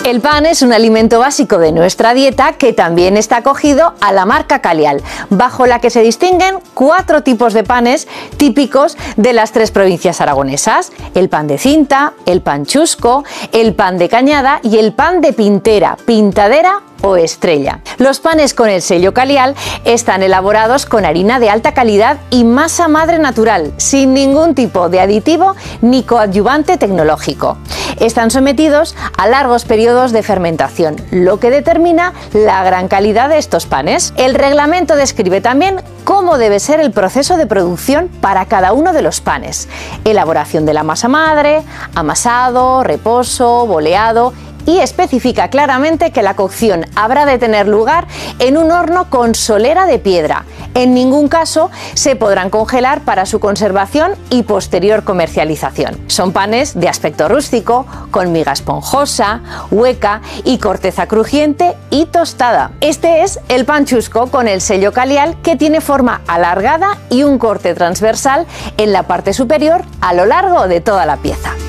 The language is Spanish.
El pan es un alimento básico de nuestra dieta que también está acogido a la marca Calial, bajo la que se distinguen 4 tipos de panes típicos de las 3 provincias aragonesas: el pan de cinta, el pan chusco, el pan de cañada y el pan de pintera, pintadera o estrella. Los panes con el sello Calial están elaborados con harina de alta calidad y masa madre natural, sin ningún tipo de aditivo ni coadyuvante tecnológico. Están sometidos a largos periodos de fermentación, lo que determina la gran calidad de estos panes. El reglamento describe también cómo debe ser el proceso de producción para cada uno de los panes: elaboración de la masa madre, amasado, reposo, boleado, y especifica claramente que la cocción habrá de tener lugar en un horno con solera de piedra. En ningún caso se podrán congelar para su conservación y posterior comercialización. Son panes de aspecto rústico, con miga esponjosa, hueca y corteza crujiente y tostada. Este es el pan chusco con el sello Calial, que tiene forma alargada y un corte transversal en la parte superior a lo largo de toda la pieza.